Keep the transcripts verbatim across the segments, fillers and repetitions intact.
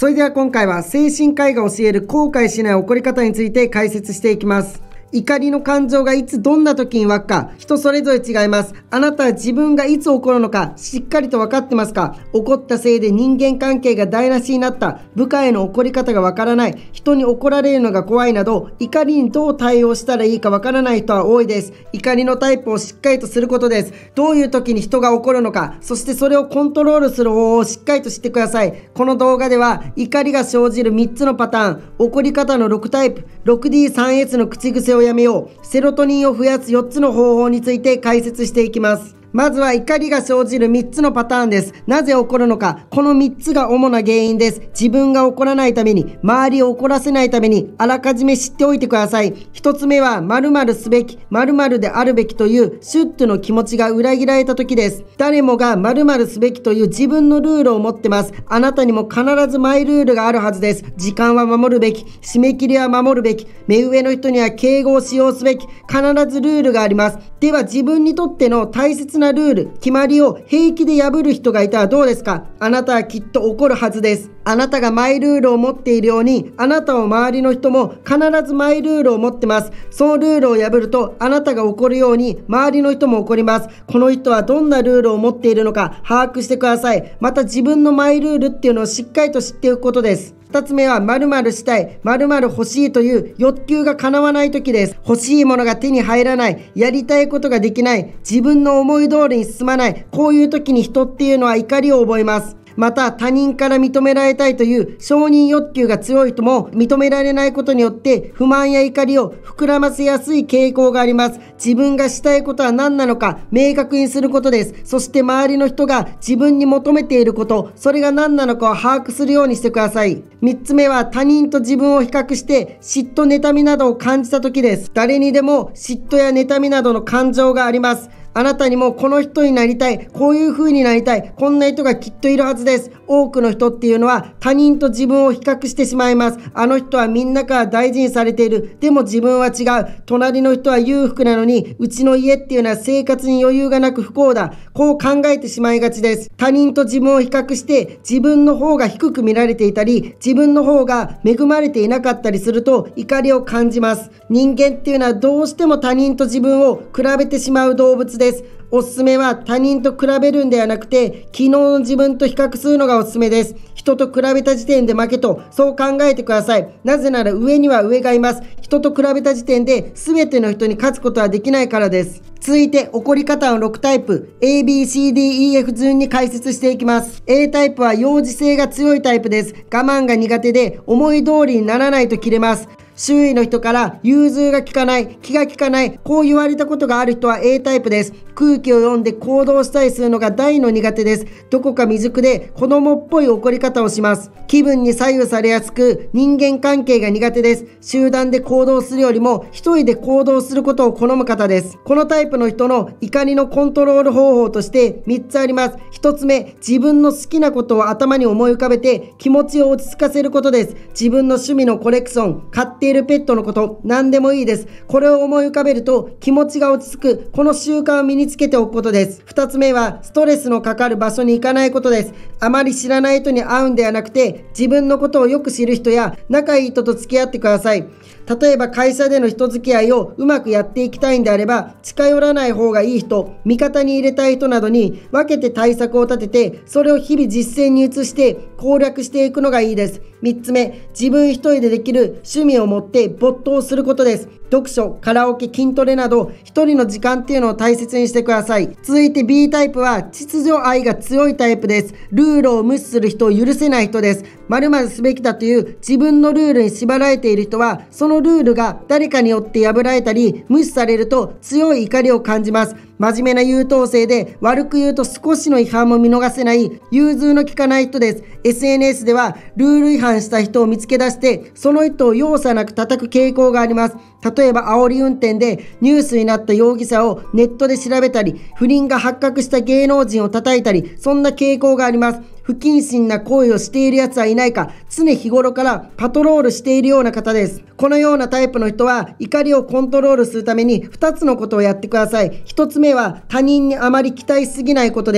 それでは今回は精神科医が教える後悔しない怒り方について解説していきます。怒りの感情がいつどんな時に湧くか、人それぞれ違います。あなたは自分がいつ怒るのかしっかりと分かってますか？怒ったせいで人間関係が台無しになった、部下への怒り方がわからない、人に怒られるのが怖いなど、怒りにどう対応したらいいかわからない人は多いです。怒りのタイプをしっかりとすることです。どういう時に人が怒るのか、そしてそれをコントロールする方法をしっかりと知ってください。この動画では怒りが生じるみっつのパターン、怒り方のろくタイプ、ろくディースリーエイチ の口癖をやめよう、セロトニンを増やすよっつの方法について解説していきます。まずは怒りが生じるみっつのパターンです。なぜ起こるのか、このみっつが主な原因です。自分が怒らないために、周りを怒らせないために、あらかじめ知っておいてください。ひとつめは、〇〇すべき、〇〇であるべきというシュッとの気持ちが裏切られた時です。誰もが〇〇すべきという自分のルールを持ってます。あなたにも必ずマイルールがあるはずです。時間は守るべき、締め切りは守るべき、目上の人には敬語を使用すべき、必ずルールがあります。では自分にとっての大切なルール、決まりを平気で破る人がいたらどうですか？あなたはきっと怒るはずです。あなたがマイルールを持っているように、あなたを周りの人も必ずマイルールを持ってます。そのルールを破ると、あなたが怒るように周りの人も怒ります。この人はどんなルールを持っているのか把握してください。また自分のマイルールっていうのをしっかりと知っておくことです。二つ目は〇〇したい、〇〇欲しいという欲求が叶わない時です。欲しいものが手に入らない、やりたいことができない、自分の思い通りに進まない、こういう時に人っていうのは怒りを覚えます。また他人から認められたいという承認欲求が強い人も認められないことによって不満や怒りを膨らませやすい傾向があります。自分がしたいことは何なのか明確にすることです。そして周りの人が自分に求めていること、それが何なのかを把握するようにしてください。みっつめは他人と自分を比較して嫉妬妬みなどを感じた時です。誰にでも嫉妬や妬みなどの感情があります。あなたにもこの人になりたい、こういう風になりたい、こんな人がきっといるはずです。多くの人っていうのは他人と自分を比較してしまいます。あの人はみんなから大事にされている。でも自分は違う。隣の人は裕福なのに、うちの家っていうのは生活に余裕がなく不幸だ。こう考えてしまいがちです。他人と自分を比較して自分の方が低く見られていたり、自分の方が恵まれていなかったりすると怒りを感じます。人間っていうのはどうしても他人と自分を比べてしまう動物です。おすすめは他人と比べるんではなくて、昨日の自分と比較するのがおすすめです。人と比べた時点で負けと、そう考えてください。なぜなら上には上がいます。人と比べた時点で全ての人に勝つことはできないからです。続いて怒り方のろくタイプ、エービーシーディーイーエフ 順に解説していきます。A タイプは幼児性が強いタイプです。我慢が苦手で思い通りにならないと切れます。周囲の人から融通が利かない、気が利かない、こう言われたことがある人は A タイプです。空気を読んで行動したりするのが大の苦手です。どこか未熟で子供っぽい怒り方をします。気分に左右されやすく、人間関係が苦手です。集団で行動するよりも一人で行動することを好む方です。このタイプの人の怒りのコントロール方法としてみっつあります。ひとつめ、自分の好きなことを頭に思い浮かべて気持ちを落ち着かせることです。自分の趣味のコレクション、買っているペットのこと、何でもいいです。これを思い浮かべると気持ちが落ち着く、この習慣を身につけておくことです。ふたつめはストレスのかかる場所に行かないことです。あまり知らない人に会うんではなくて、自分のことをよく知る人や仲いい人と付き合ってください。例えば会社での人付き合いをうまくやっていきたいんであれば、近寄らない方がいい人、味方に入れたい人などに分けて対策を立てて、それを日々実践に移して攻略していくのがいいです。みっつめ、自分一人でできる趣味を持って没頭することです。読書、カラオケ、筋トレなど一人の時間っていうのを大切にしてください。続いて B タイプは秩序愛が強いタイプです。ルールを無視する人を許せない人です。〇〇すべきだという自分のルールに縛られている人は、そのルールが誰かによって破られたり無視されると強い怒りを感じます。真面目な優等生で、悪く言うと少しの違反も見逃せない融通の利かない人です。 エスエヌエス ではルール違反した人を見つけ出してその人を容赦なく叩く傾向があります。例えば煽り運転でニュースになった容疑者をネットで調べたり、不倫が発覚した芸能人を叩いたり、そんな傾向があります。不謹慎な行為をしている奴はいないか、常日頃からパトロールしているような方です。このようなタイプの人は怒りをコントロールするためにふたつのことをやってください。ひとつめは他人にあまり期待しすぎないことです。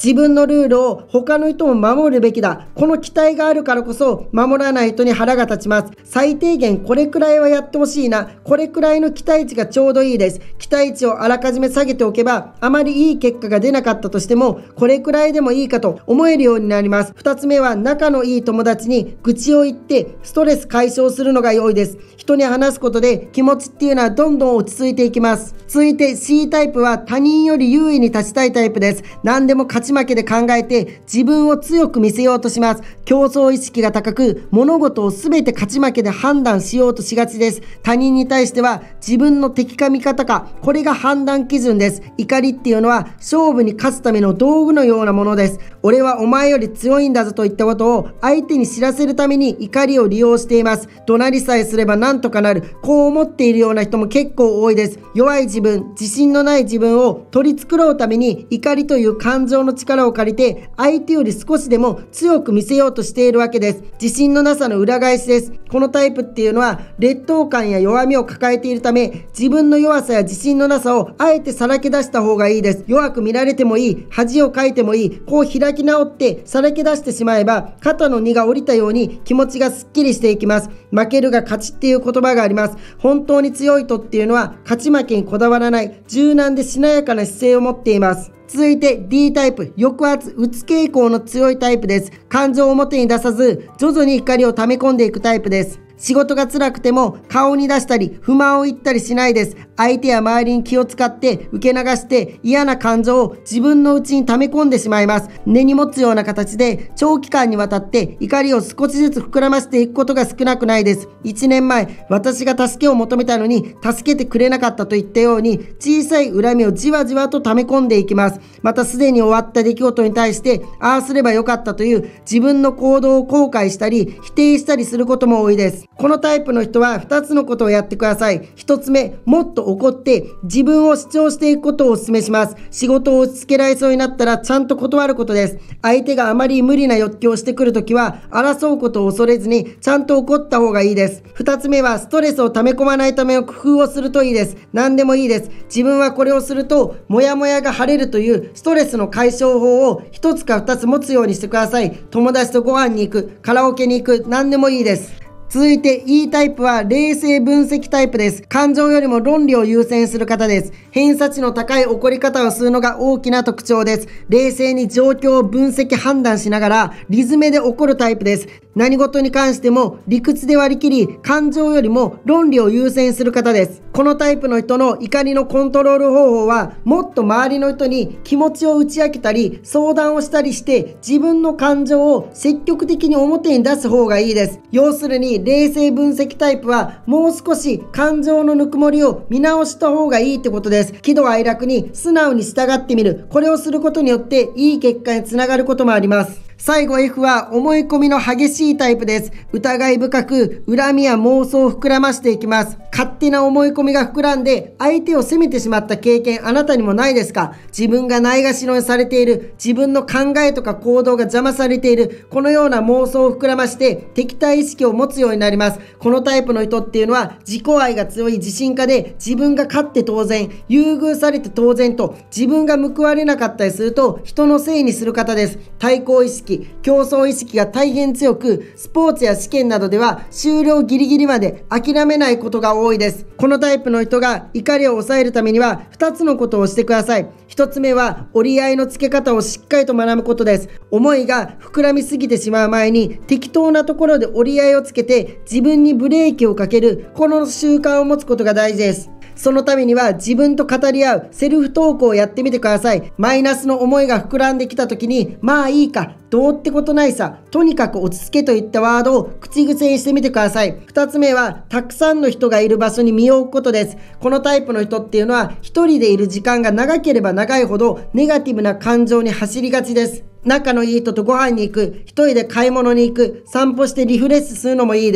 自分のルールを他の人も守るべきだ。この期待があるからこそ守らない人に腹が立ちます。最低限これくらいはやってほしいな。これくらいの期待値がちょうどいいです。期待値をあらかじめ下げておけば、あまりいい結果が出なかったとしても、これくらいでもいいかと思えるようになります。二つ目は、仲のいい友達に愚痴を言ってストレス解消するのが良いです。人に話すことで気持ちっていうのはどんどん落ち着いていきます。続いて C タイプは、他人より優位に立ちたいタイプです。何でも勝ち負けで考えて自分を強く見せようとします。競争意識が高く、物事を全て勝ち負けで判断しようとしがちです。他人に対しては自分の敵か味方か、これが判断基準です。怒りっていうのは勝負に勝つための道具のようなものです。俺はお前より強いんだぞといったことを相手に知らせるために怒りを利用しています。怒鳴りさえすればなんとかなる、こう思っているような人も結構多いです。弱い自分、自信のない自分を取り繕うために怒りという感情の力を借りて相手より少しでも強く見せようとしているわけです。自信のなさの裏返しです。このタイプっていうのは劣等感や弱みを抱えているため、自分の弱さや自信のなさをあえてさらけ出した方がいいです。弱く見られてもいい、恥をかいてもいい、こう開き直ってさらけ出してしまえば、肩の荷が下りたように気持ちがすっきりしていきます。負けるが勝ちっていう言葉があります。本当に強い人っていうのは勝ち負けにこだわらない、柔軟でしなやかな姿勢を持っています。続いて D タイプ、抑圧、うつ傾向の強いタイプです。感情を表に出さず、徐々に怒りを溜め込んでいくタイプです。仕事が辛くても顔に出したり不満を言ったりしないです。相手や周りに気を使って受け流して嫌な感情を自分の内に溜め込んでしまいます。根に持つような形で長期間にわたって怒りを少しずつ膨らませていくことが少なくないです。いちねんまえ、私が助けを求めたのに助けてくれなかったといったように、小さい恨みをじわじわと溜め込んでいきます。またすでに終わった出来事に対してああすればよかったという自分の行動を後悔したり否定したりすることも多いです。このタイプの人はふたつのことをやってください。ひとつめ、もっと怒って自分を主張していくことをお勧めします。仕事を押し付けられそうになったらちゃんと断ることです。相手があまり無理な欲求をしてくるときは争うことを恐れずにちゃんと怒った方がいいです。ふたつめは、ストレスを溜め込まないための工夫をするといいです。何でもいいです。自分はこれをするとモヤモヤが晴れるというストレスの解消法をひとつかふたつ持つようにしてください。友達とご飯に行く、カラオケに行く、何でもいいです。続いて E タイプは冷静分析タイプです。感情よりも論理を優先する方です。偏差値の高い怒り方をするのが大きな特徴です。冷静に状況を分析判断しながらリズムで怒るタイプです。何事に関しても理屈で割り切り、感情よりも論理を優先する方です。このタイプの人の怒りのコントロール方法は、もっと周りの人に気持ちを打ち明けたり相談をしたりして自分の感情を積極的に表に出す方がいいです。要するに冷静分析タイプはもう少し感情のぬくもりを見直した方がいいってことです。喜怒哀楽に素直に従ってみる。これをすることによっていい結果につながることもあります。最後 F は思い込みの激しいタイプです。疑い深く恨みや妄想を膨らましていきます。勝手な思い込みが膨らんで相手を責めてしまった経験、あなたにもないですか？自分がないがしろにされている、自分の考えとか行動が邪魔されている、このような妄想を膨らまして敵対意識を持つようになります。このタイプの人っていうのは自己愛が強い自信家で、自分が勝って当然、優遇されて当然と自分が報われなかったりすると人のせいにする方です。対抗意識、競争意識が大変強く、スポーツや試験などでは終了ギリギリまで諦めないことが多いです。このタイプの人が怒りを抑えるためにはふたつのことをしてください。ひとつめは折り合いのつけ方をしっかりと学ぶことです。思いが膨らみすぎてしまう前に適当なところで折り合いをつけて自分にブレーキをかける、この習慣を持つことが大事です。そのためには自分と語り合うセルフトークをやってみてください。マイナスの思いが膨らんできた時に、まあいいか、どうってことないさ、とにかく落ち着けといったワードを口癖にしてみてください。二つ目はたくさんの人がいる場所に身を置くことです。このタイプの人っていうのは一人でいる時間が長ければ長いほどネガティブな感情に走りがちです。仲のいい人とご飯に行く、一人で買い物に行く、散歩してリフレッシュするのもいいです。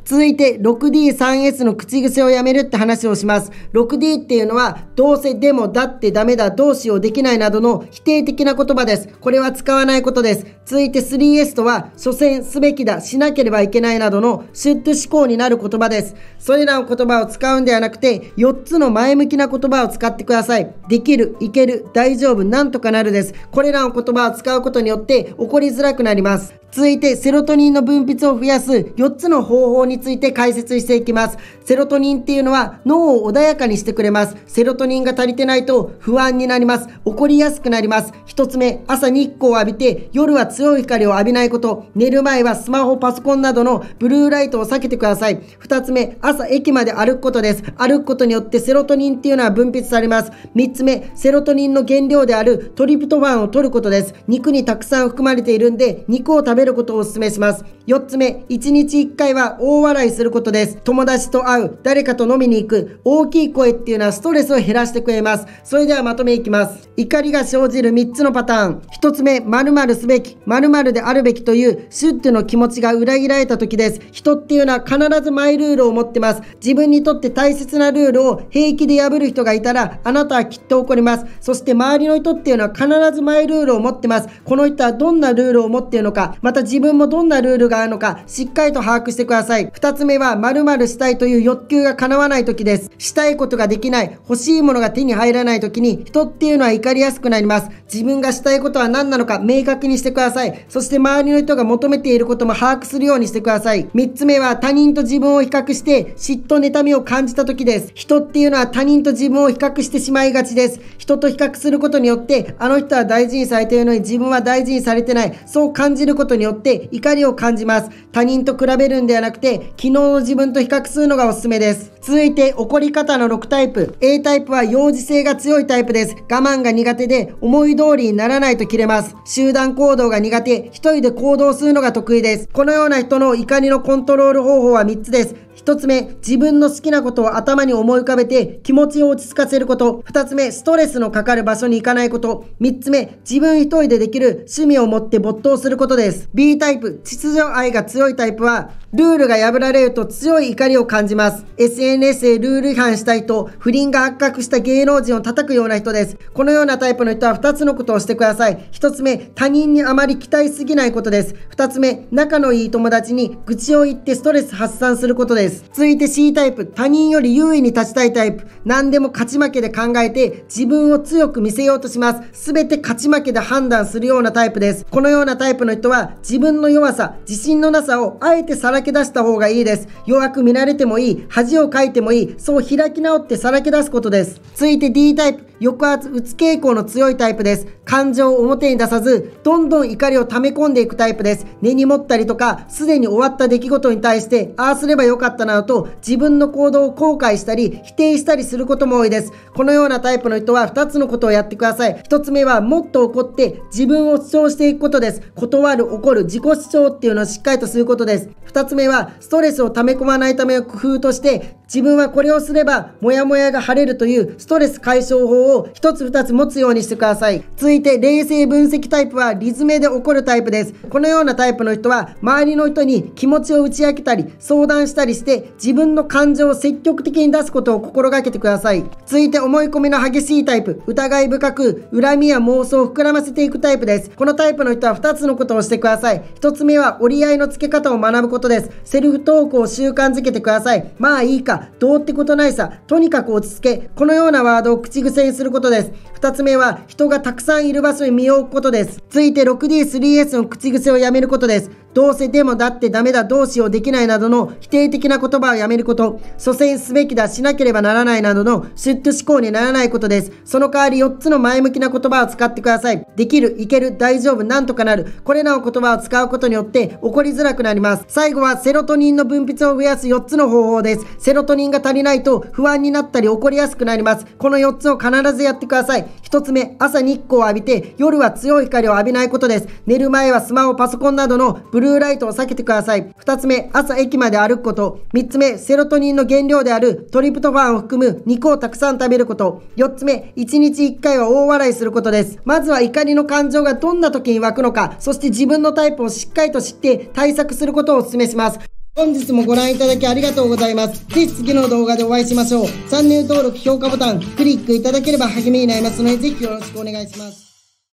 続いて ろくディースリーエス の口癖をやめるって話をします。ろくディー っていうのは、どうせ、でも、だってダメだ、どうしよう、できないなどの否定的な言葉です。これは使わないことです。続いて スリーエス とは、所詮、すべきだ、しなければいけないなどのシュッと思考になる言葉です。それらの言葉を使うんではなくて、よっつの前向きな言葉を使ってください。できる、いける、大丈夫、なんとかなるです。これらの言葉を使うことによって起こりづらくなります。続いて、セロトニンの分泌を増やすよっつの方法について解説していきます。セロトニンっていうのは脳を穏やかにしてくれます。セロトニンが足りてないと不安になります。怒りやすくなります。ひとつめ、朝日光を浴びて夜は強い光を浴びないこと。寝る前はスマホ、パソコンなどのブルーライトを避けてください。ふたつめ、朝駅まで歩くことです。歩くことによってセロトニンっていうのは分泌されます。みっつめ、セロトニンの原料であるトリプトファンを摂ることです。肉にたくさん含まれているんで、肉を食べることをお勧めします。よっつめ、いちにちいっかいは大笑いすることです。友達と会う、誰かと飲みに行く、大きい声っていうのはストレスを減らしてくれます。それではまとめいきます。怒りが生じるみっつのパターン。ひとつめ、〇〇すべき、〇〇であるべきというシュッとの気持ちが裏切られた時です。人っていうのは必ずマイルールを持ってます。自分にとって大切なルールを平気で破る人がいたら、あなたはきっと怒ります。そして周りの人っていうのは必ずマイルールを持ってます。この人はどんなルールを持っているのか、また自分もどんなルールがあるのか、しっかりと把握してください。ふたつめは、〇〇したいという欲求が叶わない時です。したいことができない、欲しいものが手に入らない時に、人っていうのは怒りやすくなります。自分がしたいことは何なのか明確にしてください。そして周りの人が求めていることも把握するようにしてください。みっつめは、他人と自分を比較して嫉妬、妬みを感じた時です。人っていうのは他人と自分を比較してしまいがちです。人と比較することによって、あの人は大事にされているのに自分は大事にされてない。そう感じることによって怒りを感じます。他人と比べるんではなくて、昨日の自分と比較するのがおすすめです。続いて、怒り方のろくタイプ。A タイプは幼児性が強いタイプです。我慢が苦手で、思い通りにならないと切れます。集団行動が苦手、一人で行動するのが得意です。このような人の怒りのコントロール方法はみっつです。ひとつめ、自分の好きなことを頭に思い浮かべて気持ちを落ち着かせること。ふたつめ、ストレスのかかる場所に行かないこと。みっつめ、自分一人でできる趣味を持って没頭することです。B タイプ、秩序愛が強いタイプは、ルールが破られると強い怒りを感じます。エスエヌエス でルール違反した人、不倫が発覚した芸能人を叩くような人です。このようなタイプの人はふたつのことをしてください。ひとつめ、他人にあまり期待しすぎないことです。ふたつめ、仲のいい友達に愚痴を言ってストレス発散することです。続いて C タイプ、他人より優位に立ちたいタイプ。何でも勝ち負けで考えて自分を強く見せようとします。すべて勝ち負けで判断するようなタイプです。このようなタイプの人は自分の弱さ、自信のなさをあえてさらけ出した方がいいです。弱く見られてもいい、恥をかいてもいい、そう開き直ってさらけ出すことです。続いて D タイプ、抑圧、うつ傾向の強いタイプです。感情を表に出さず、どんどん怒りを溜め込んでいくタイプです。根に持ったりとか、すでに終わった出来事に対して、ああすればよかったなどと、自分の行動を後悔したり、否定したりすることも多いです。このようなタイプの人はふたつのことをやってください。ひとつめは、もっと怒って自分を主張していくことです。断る、怒る、自己主張っていうのをしっかりとすることです。ふたつめは、ストレスを溜め込まないための工夫として、自分はこれをすれば、モヤモヤが晴れるというストレス解消法をひとつふたつ持つようにしてください。続いて、冷静分析タイプはリズムで怒るタイプです。このようなタイプの人は、周りの人に気持ちを打ち明けたり、相談したりして、自分の感情を積極的に出すことを心がけてください。続いて、思い込みの激しいタイプ、疑い深く、恨みや妄想を膨らませていくタイプです。このタイプの人はふたつのことをしてください。ひとつめは、折り合いのつけ方を学ぶことです。セルフトークを習慣づけてください。まあいいか、どうってことないさ、とにかく落ち着け。このようなワードを口癖にすることです。ふたつめは、人がたくさんいる場所に身を置くことです。続いて ろくディースリーエス の口癖をやめることです。どうせでもだってダメだどうしようできないなどの否定的な言葉をやめること。所詮すべきだしなければならないなどのシュッと思考にならないことです。その代わりよっつの前向きな言葉を使ってください。できる、いける、大丈夫、なんとかなる。これらの言葉を使うことによって起こりづらくなります。最後はセロトニンの分泌を増やすよっつの方法です。セロトニンが足りないと不安になったり怒りやすくなります。このよっつを必ずやってください。ひとつめ、朝日光を浴びて夜は強い光を浴びないことです。寝る前はスマホ、パソコンなどのブルーライトを避けてください。ふたつめ、朝駅まで歩くこと。みっつめ、セロトニンの原料であるトリプトファンを含む肉をたくさん食べること。よっつめ、いちにちいっかいは大笑いすることです。まずは怒りの感情がどんな時に湧くのか、そして自分のタイプをしっかりと知って対策することをお勧めします。 本日もご覧いただきありがとうございます。ぜひ次の動画でお会いしましょう。チャンネル登録、評価ボタン、クリックいただければ励みになりますので、ぜひよろしくお願いします。